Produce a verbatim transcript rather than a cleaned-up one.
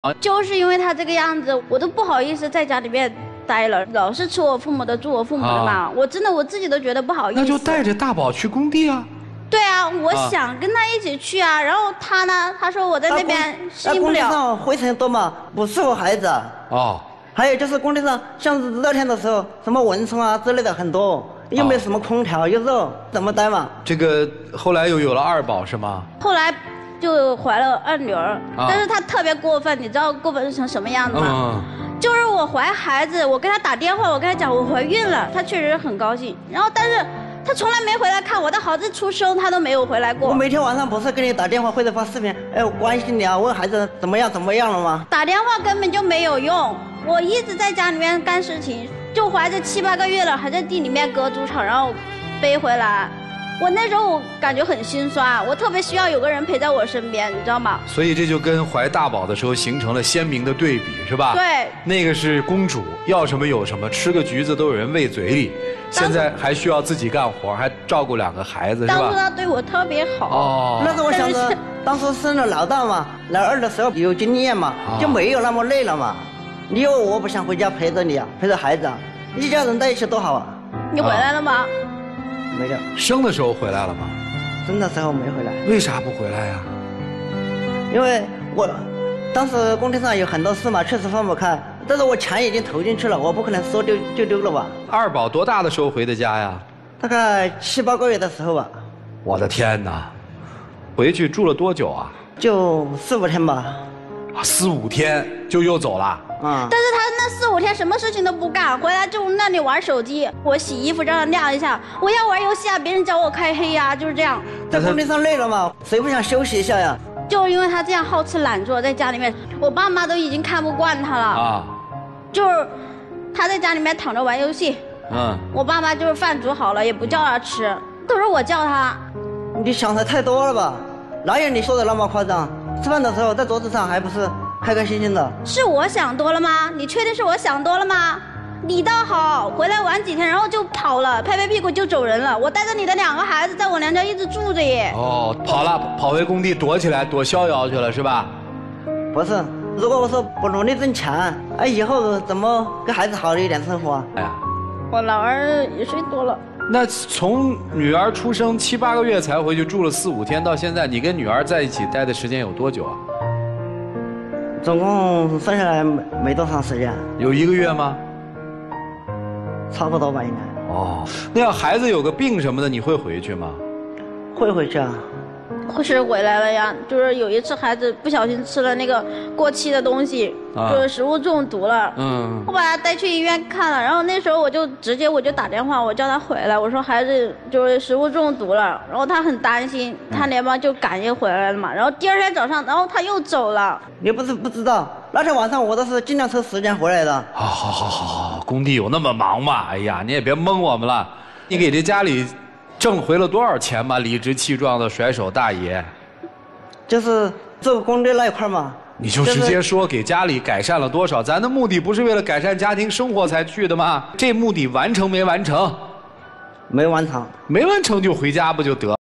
就是因为他这个样子，我都不好意思在家里面待了，老是吃我父母的，住我父母的嘛。啊、我真的我自己都觉得不好意思。 那就带着大宝去工地啊。 对啊，我想跟他一起去啊。啊然后他呢，他说我在那边适应不了。 工地上灰尘多嘛，不适合孩子。 哦。 还有就是工地上，像热天的时候，什么蚊虫啊之类的很多，又没什么空调，又热，怎么待嘛？ 这个后来又有了二宝是吗？ 后来。就怀了二女儿，啊、但是她特别过分，你知道过分成什么样子吗？嗯、就是我怀孩子，我跟她打电话，我跟她讲我怀孕了，她确实很高兴。然后，但是她从来没回来看我，到孩子出生她都没有回来过。 我每天晚上不是给你打电话或者发视频，哎，我关心你啊，问孩子怎么样怎么样了吗？ 打电话根本就没有用，我一直在家里面干事情，就怀着七八个月了，还在地里面割猪场，然后背回来。我那时候我感觉很心酸，我特别需要有个人陪在我身边，你知道吗？ 所以这就跟怀大宝的时候形成了鲜明的对比，是吧？ 对。 那个是公主，要什么有什么，吃个橘子都有人喂嘴里。现在还需要自己干活，还照顾两个孩子，是吧？ 当初他对我特别好。 哦。那时候我想着，当时生了老大嘛，老二的时候有经验嘛，就没有那么累了嘛。你以为我不想回家陪着你啊，陪着孩子啊？一家人在一起多好啊！ 你回来了吗？ 没有。 生的时候回来了吗？ 生的时候没回来。 为啥不回来呀？ 因为我当时工地上有很多事嘛，确实放不开。但是我钱已经投进去了，我不可能说丢就丢了吧。 二宝多大的时候回的家呀？ 大概七八个月的时候吧。 我的天哪！回去住了多久啊？ 就四五天吧。 啊，四五天就又走了。 啊！但是他那四五天什么事情都不干，回来就那里玩手机。我洗衣服让他晾一下，我要玩游戏啊，别人教我开黑呀、啊，就是这样。 在工地上累了嘛，谁不想休息一下呀？ 就因为他这样好吃懒做，在家里面，我爸妈都已经看不惯他了啊。就是他在家里面躺着玩游戏，嗯，我爸妈就是饭煮好了也不叫他吃，都是我叫他。 你想的太多了吧？哪有你说的那么夸张？吃饭的时候在桌子上还不是开开心心的？ 是我想多了吗？你确定是我想多了吗？你倒好，回来玩几天然后就跑了，拍拍屁股就走人了。我带着你的两个孩子在我娘家一直住着耶。 哦，跑了，跑回工地躲起来，躲逍遥去了是吧？ 不是，如果我说不努力挣钱，哎，以后怎么给孩子好一点生活啊？哎呀， 我老二一岁多了。 那从女儿出生七八个月才回去住了四五天，到现在你跟女儿在一起待的时间有多久啊？ 总共算下来没没多长时间。 有一个月吗？ 差不多吧，应该。 哦，那要孩子有个病什么的，你会回去吗？ 会回去啊。 是回来了呀，就是有一次孩子不小心吃了那个过期的东西，啊、就是食物中毒了。嗯，我把他带去医院看了，然后那时候我就直接我就打电话，我叫他回来，我说孩子就是食物中毒了，然后他很担心，他连忙就赶紧回来了嘛。然后第二天早上，然后他又走了。 你不是不知道，那天晚上我都是尽量抽时间回来的。 好好好好好，工地有那么忙吗？哎呀，你也别蒙我们了，你给这家里挣回了多少钱嘛？理直气壮的甩手大爷， 就是做工地那一块嘛。 你就直接说给家里改善了多少？咱的目的不是为了改善家庭生活才去的吗？这目的完成没完成？ 没完成。 没完成就回家不就得了？